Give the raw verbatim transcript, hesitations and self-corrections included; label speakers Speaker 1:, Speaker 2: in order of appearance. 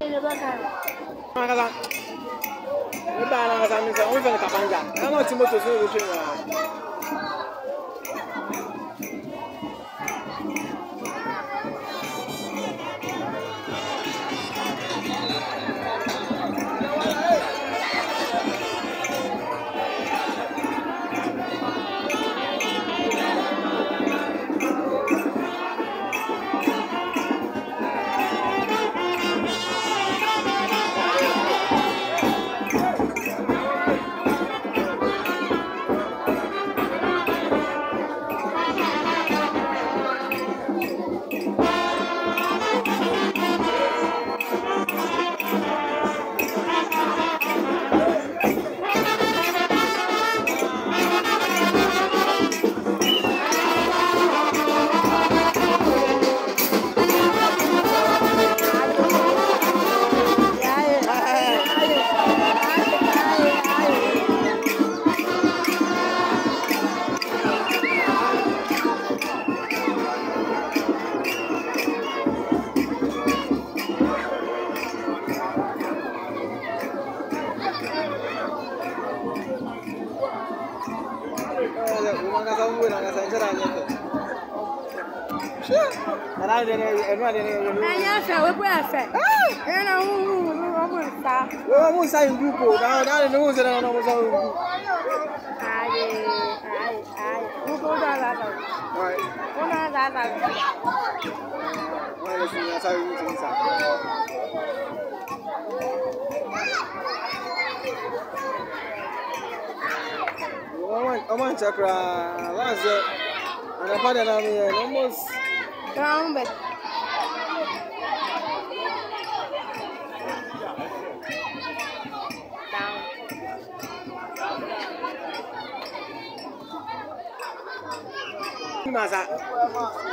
Speaker 1: Makasa. Eba na makasa mi se, on fe kapanja. Na no ti moto so go train na. Vamos sair em grupo, não, não, não usa, não, não usa o grupo.
Speaker 2: Ai, ai, ai, grupo da lata.
Speaker 1: Vai.
Speaker 2: Uma da lata.
Speaker 1: Olha assim, já sabe muito bem, sabe. Vamos, vamos chakra, lazo. Ana pada na minha, vamos.
Speaker 2: Vamos ver.
Speaker 1: Masa.